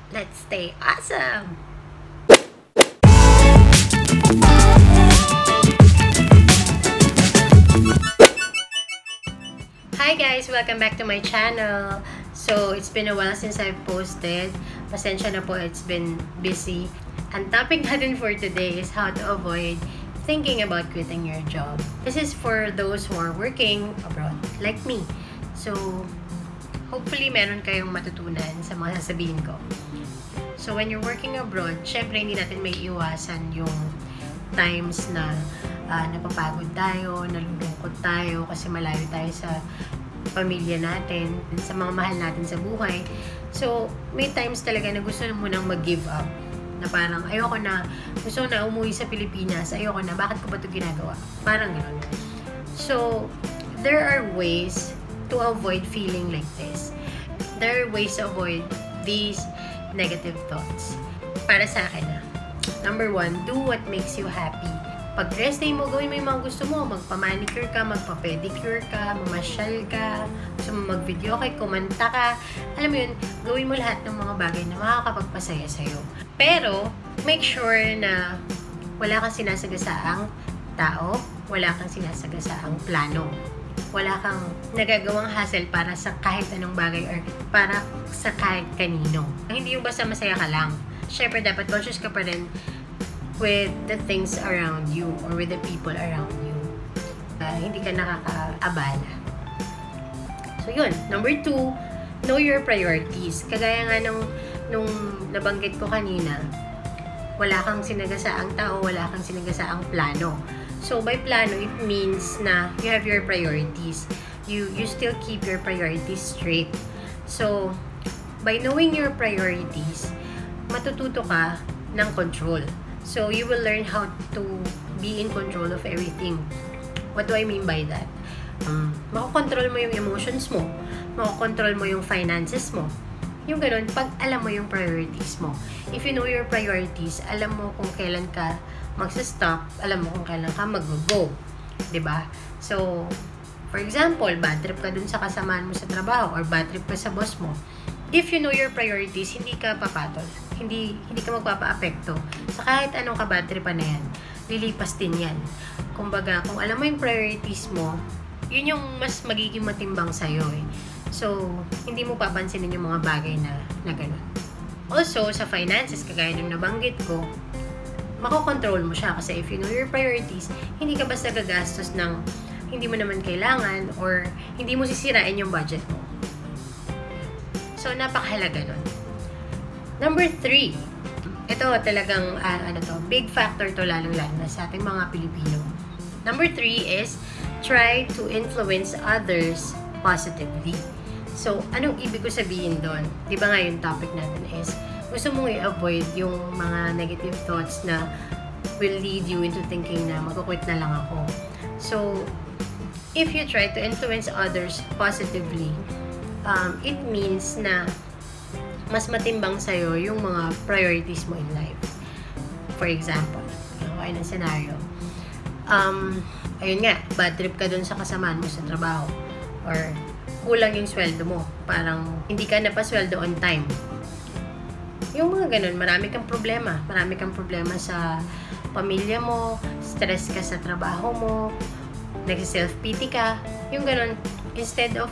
Let's stay awesome! Hi guys! Welcome back to my channel. So, it's been a while since I've posted. Pasensya na po, it's been busy. Ang topic natin for today is how to avoid thinking about quitting your job. This is for those who are working abroad, like me. So, hopefully meron kayong matutunan sa mga sasabihin ko. So, when you're working abroad, syempre hindi natin may iwasan yung times na napapagod tayo, nalulungkot tayo kasi malayo tayo sa pamilya natin, sa mga mahal natin sa buhay. So, may times talaga na gusto mo nang mag-give up. Na parang, ayoko na, gusto ko na umuwi sa Pilipinas, ayoko na, bakit ko ba ito ginagawa? Parang gano'n. So, there are ways to avoid feeling like this. There are ways to avoid these negative thoughts. Para sa akin na, number 1, do what makes you happy. Pag rest day mo, gawin mo yung mga gusto mo. Magpa-manicure ka, magpa-pedicure ka, mamasyal ka, gusto mo mag-video kay, kumanta ka. Alam mo yun, gawin mo lahat ng mga bagay na makakapagpasaya sa'yo. Pero, make sure na wala kang sinasagasaang tao, wala kang sinasagasaang plano. Wala kang nagagawang hassle para sa kahit anong bagay or para sa kahit kanino. Hindi yung basta masaya ka lang. Syempre, dapat conscious ka pa rin with the things around you or with the people around you. Hindi ka nakakaabala. So, yun. Number 2, know your priorities. Kagaya nga nung nabanggit ko kanina, wala kang sinagasaang tao, wala kang sinagasaang plano. So, by plano, it means na you have your priorities. You still keep your priorities straight. So, by knowing your priorities, matututo ka ng control. So, you will learn how to be in control of everything. What do I mean by that? Makokontrol mo yung emotions mo. Makokontrol mo yung finances mo. Yung ganun, pag alam mo yung priorities mo. If you know your priorities, alam mo kung kailan ka magsa-stop, alam mo kung kailan ka mag-go. Diba? So, for example, bad trip ka dun sa kasamaan mo sa trabaho or bad trip ka sa boss mo. If you know your priorities, hindi ka papatol. Hindi ka magpapa-apekto. Sa kahit anong ka-bad tripan na yan, lilipas din yan. Kumbaga, kung alam mo yung priorities mo, yun yung mas magiging matimbang sa'yo eh. So, hindi mo papansinin yung mga bagay na gano'n. Also, sa finances, kagaya nung nabanggit ko, makokontrol mo siya kasi if you know your priorities, hindi ka basta gagastos ng hindi mo naman kailangan or hindi mo sisirain yung budget mo. So, napakahalaga nun. Number 3, ito talagang, big factor to lalong-lalo na sa ating mga Pilipino. Number 3 is, try to influence others positively. So, anong ibig ko sabihin doon? Di ba nga yung topic natin is, gusto mong i-avoid yung mga negative thoughts na will lead you into thinking na magkukwit na lang ako. So, if you try to influence others positively, it means na mas matimbang sa'yo yung mga priorities mo in life. For example, okay na scenario. Ayun nga, bad trip ka dun sa kasamaan mo sa trabaho. Or kulang yung sweldo mo. Parang hindi ka napasweldo on time. Yung mga ganun, marami kang problema. Marami kang problema sa pamilya mo, stress ka sa trabaho mo, nagsi-self-pity ka. Yung ganun, instead of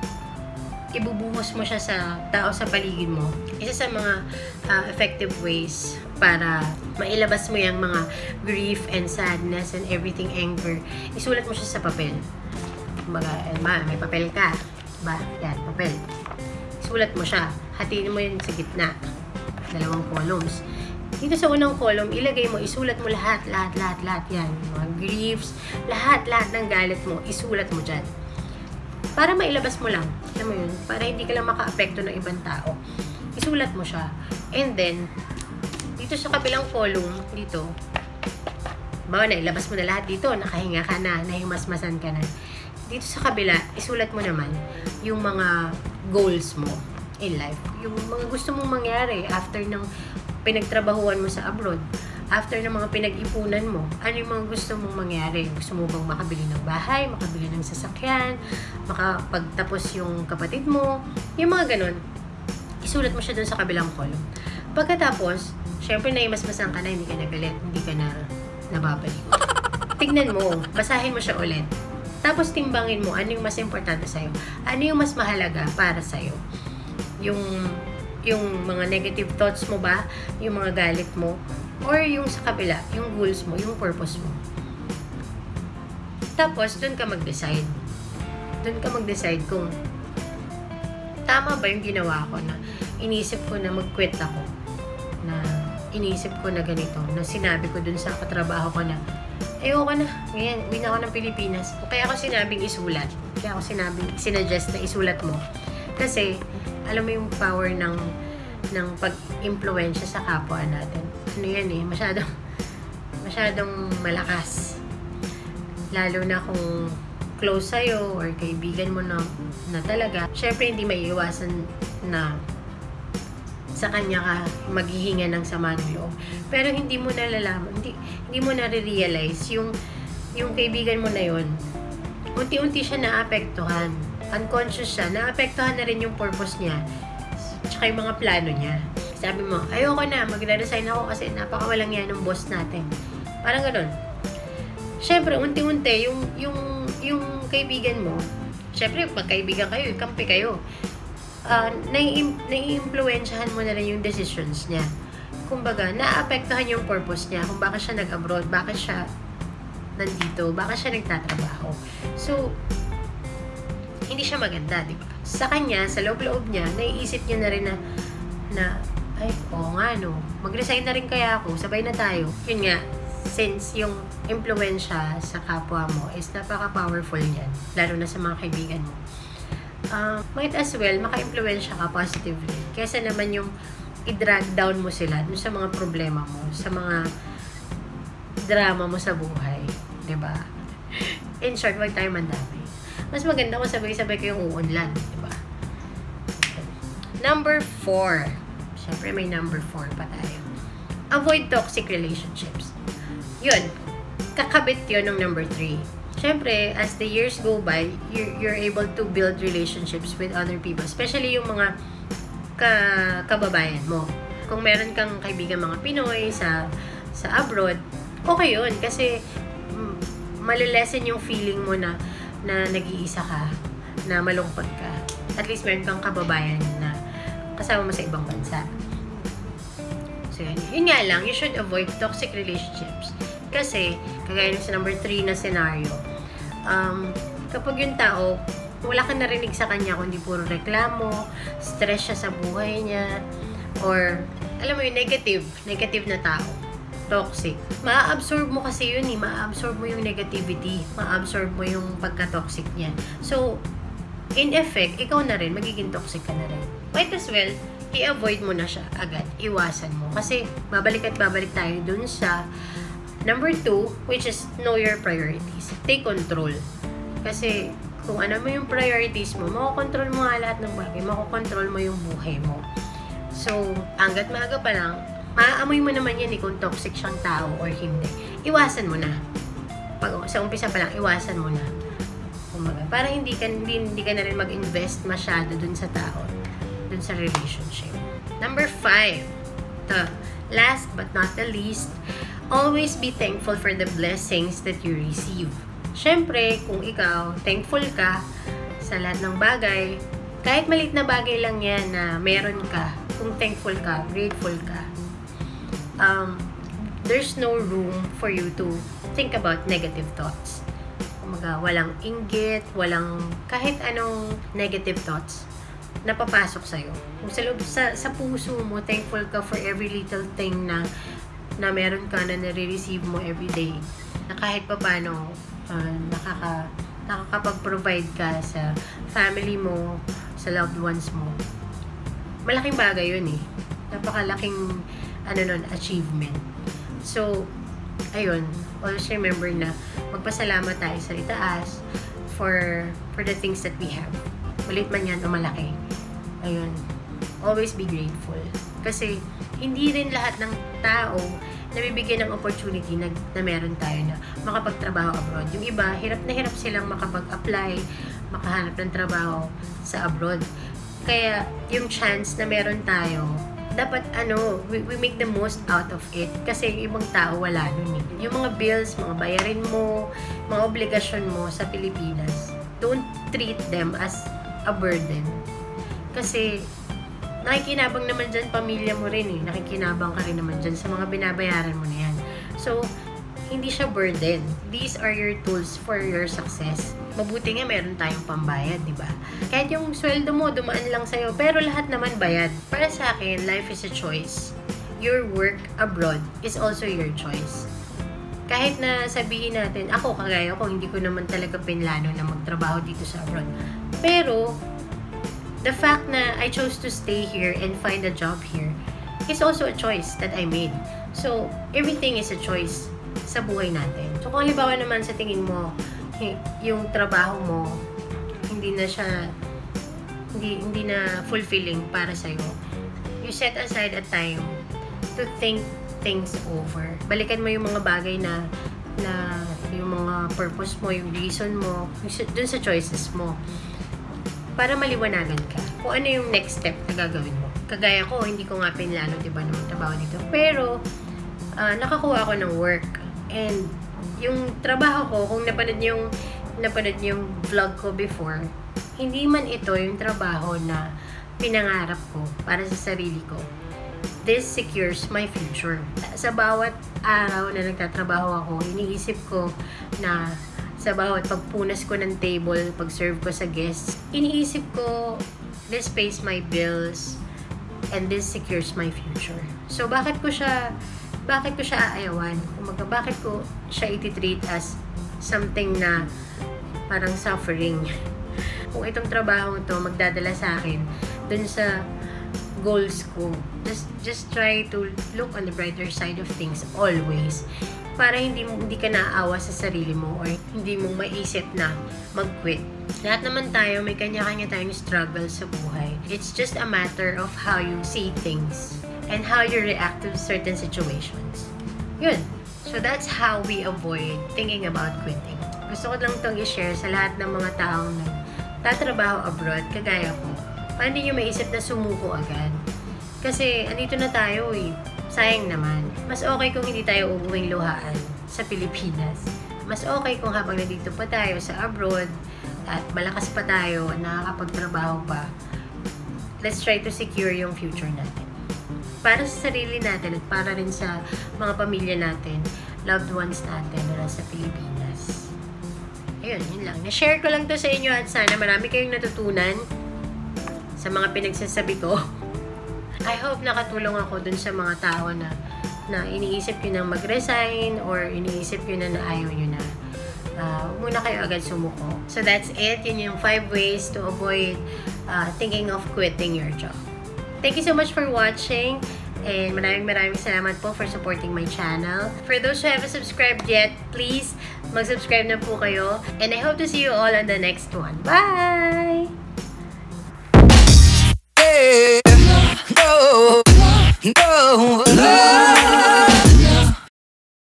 ibubuhos mo siya sa tao sa paligid mo, isa sa mga effective ways para mailabas mo yung mga grief and sadness and everything, anger, isulat mo siya sa papel. Kumbaga, may papel ka. Ba? Yan, papel. Isulat mo siya. Hatiin mo yun sa gitna. 2 columns. Dito sa unang column, ilagay mo, isulat mo lahat yan. Mga griefs, lahat ng galit mo, isulat mo dyan. Para mailabas mo lang. Alam mo yun? Para hindi ka lang maka-apekto ng ibang tao. Isulat mo siya. And then, dito sa kabilang column, dito, bawa na, ilabas mo na lahat dito, nakahinga ka na, nahimasmasan ka na. Dito sa kabila, isulat mo naman yung mga goals mo in life. Yung mga gusto mong mangyari after ng pinagtrabahuan mo sa abroad. After ng mga pinag-ipunan mo, ano yung mga gusto mong mangyari? Gusto mo bang makabili ng bahay, makabili ng sasakyan, makapagtapos yung kapatid mo? Yung mga ganun. isulat mo siya dun sa kabilang column. Pagkatapos, syempre naimasmasan ka na, hindi ka nagalit, hindi ka na nababalik. Tignan mo, basahin mo siya ulit. Tapos timbangin mo, ano yung mas importante sa'yo? Ano yung mas mahalaga para sa'yo? Yung mga negative thoughts mo ba? Yung mga galit mo? Or yung sa kabila, yung goals mo, yung purpose mo? Tapos, dun ka mag-decide. Dun ka mag-decide kung tama ba yung ginawa ko na inisip ko na mag-quit ako. Na inisip ko na ganito. Na sinabi ko dun sa katrabaho ko na ayoko na. Ngayon, uwi na ako ng Pilipinas. Kaya ako sinabing isulat. Kaya ako sinuggest na isulat mo. Kasi, alam mo yung power ng pag-impluensya sa kapwa natin. Ano yan eh, masyadong malakas. Lalo na kung close sa'yo or kaibigan mo na talaga. Syempre, hindi maiiwasan na sa kanya ka maghihinga ng sama ng loob. Pero hindi mo nalalaman, hindi mo nare-realize yung kaibigan mo na yon. Unti-unti siya naapektuhan. Unconscious siya. Naapektuhan na rin yung purpose niya. Tsaka yung mga plano niya. Sabi mo, ayoko na, magre-resign ako kasi napakawalang yan ng boss natin. Parang ganun. Syempre, unti-unti, yung kaibigan mo, syempre, pag kaibigan kayo, kampi kayo, nai-impluensyahan mo na rin yung decisions niya. Kumbaga, naapektuhan yung purpose niya, kung bakit siya nag-abroad, bakit siya nandito, bakit siya nagtatrabaho. So, hindi siya maganda, di ba? Sa kanya, sa loob-loob niya, naiisip niya na rin na ay, oo nga, no, mag-resign na rin kaya ako, sabay na tayo. Yun nga, since yung impluensya sa kapwa mo is napaka-powerful yan, lalo na sa mga kaibigan mo. Might as well, maka-impluensya ka positively. Kesa naman yung i-drag down mo sila dun sa mga problema mo, sa mga drama mo sa buhay. Diba? In short, wag tayo mandamay. Mas maganda kung sabay-sabay kayong uunlad. Diba? Number 4. Siyempre, may number 4 pa tayo. Avoid toxic relationships. Yun. Kakabit yun ng number 3. Siyempre, as the years go by, you're able to build relationships with other people. Especially yung mga kababayan mo. Kung meron kang kaibigan mga Pinoy sa abroad, okay yun. Kasi malilesen yung feeling mo na nag-iisa ka, na malungkot ka. At least meron kang kababayan na kasama mo sa ibang bansa. So yun nga lang, you should avoid toxic relationships. Kasi, kagaya sa number 3 na scenario, kapag yung tao, wala kang narinig sa kanya kundi puro reklamo, stress siya sa buhay niya, or, alam mo yung negative na tao, toxic. Ma-absorb mo kasi yun eh, ma-absorb mo yung negativity, ma-absorb mo yung pagka-toxic niya. So, in effect, ikaw na rin, magiging toxic ka na rin. Might as well, i-avoid mo na siya agad, iwasan mo. Kasi, babalik tayo dun sa number 2, which is know your priorities. Take control. Kasi, kung ano mo yung priorities mo, makokontrol mo nga lahat ng bagay, makokontrol mo yung buhay mo. So, hanggat maaga pa lang, maaamoy mo naman yan kung toxic siyang tao or hindi. Iwasan mo na. Sa umpisa pa lang, iwasan mo na. Kumaga, para hindi ka na rin mag-invest masyado dun sa tao, dun sa relationship. Number 5. Last but not the least, always be thankful for the blessings that you receive. Siyempre, kung ikaw, thankful ka sa lahat ng bagay, kahit maliit na bagay lang yan na meron ka, kung thankful ka, grateful ka, there's no room for you to think about negative thoughts. Kumaga, walang inggit, walang kahit anong negative thoughts na papasok sa'yo. Kung sa loob, sa puso mo, thankful ka for every little thing na meron ka na nare-receive mo everyday. Na kahit pa paano, nakakapag-provide ka sa family mo, sa loved ones mo. Malaking bagay yun eh. Napakalaking achievement. So, ayun, always remember na magpasalamat tayo sa itaas for the things that we have. Malit man yan o malaki. Ayun, always be grateful. Kasi, hindi rin lahat ng tao nabibigyan ng opportunity na meron tayo na makapagtrabaho abroad. Yung iba, hirap na hirap silang makapag-apply, makahanap ng trabaho sa abroad. Kaya, yung chance na meron tayo, dapat we make the most out of it. Kasi yung ibang tao wala nun eh. Yung mga bills, mga bayarin mo, mga obligasyon mo sa Pilipinas, don't treat them as a burden. Kasi, nakikinabang naman dyan pamilya mo rin eh. Nakikinabang ka rin naman dyan sa mga binabayaran mo na yan. So, hindi siya burden. These are your tools for your success. Mabuti nga meron tayong pambayad, di ba? Kahit yung sweldo mo, dumaan lang sa'yo, pero lahat naman bayad. Para sa akin, life is a choice. Your work abroad is also your choice. Kahit na sabihin natin, ako kagaya ko, hindi ko naman talaga pinlano na magtrabaho dito sa abroad. Pero, the fact na I chose to stay here and find a job here is also a choice that I made. So, everything is a choice sa buhay natin. So, kung halimbawa naman sa tingin mo, yung trabaho mo, hindi na fulfilling para sa'yo, you set aside a time to think things over. Balikan mo yung mga bagay na yung mga purpose mo, yung reason mo, dun sa choices mo. Para maliwanagan ka kung ano yung next step na gagawin mo. Kagaya ko, hindi ko nga pinlano, diba, na magtrabaho dito. Pero, nakakuha ako ng work. And, yung trabaho ko, kung napanood yung vlog ko before, hindi man ito yung trabaho na pinangarap ko para sa sarili ko. This secures my future. Sa bawat araw na nagtatrabaho ako, iniisip ko na sa bawat pagpunas ko ng table, pag-serve ko sa guests, iniisip ko, this pays my bills, and this secures my future. So, bakit ko siya aayawan? Kumaga, bakit ko siya ititreat as something na parang suffering? Kung itong trabaho to magdadala sa akin dun sa goals ko, just try to look on the brighter side of things always. Para hindi ka naaawa sa sarili mo or hindi mo maisip na mag-quit. Lahat naman tayo, may kanya-kanya tayong struggle sa buhay. It's just a matter of how you see things and how you react to certain situations. Yun. So, that's how we avoid thinking about quitting. Gusto ko lang itong i-share sa lahat ng mga taong nagtatrabaho abroad, kagaya ko. Para hindi nyo maisip na sumuko agad. Kasi, andito na tayo eh. Sayang naman. Mas okay kung hindi tayo uuwing luhaan sa Pilipinas. Mas okay kung habang nandito pa tayo sa abroad at malakas pa tayo, nakakapagtrabaho pa, let's try to secure yung future natin. Para sa sarili natin at para rin sa mga pamilya natin, loved ones natin na nasa Pilipinas. Ayun, yun lang. Na-share ko lang to sa inyo at sana marami kayong natutunan sa mga pinagsasabi ko. I hope nakatulong ako dun sa mga tao na iniisip nyo na mag-resign or iniisip nyo na ayaw nyo na. Muna kayo agad sumuko. So that's it. Yun yung 5 ways to avoid thinking of quitting your job. Thank you so much for watching. And maraming salamat po for supporting my channel. For those who haven't subscribed yet, please mag-subscribe na po kayo. And I hope to see you all on the next one. Bye! No, no, no.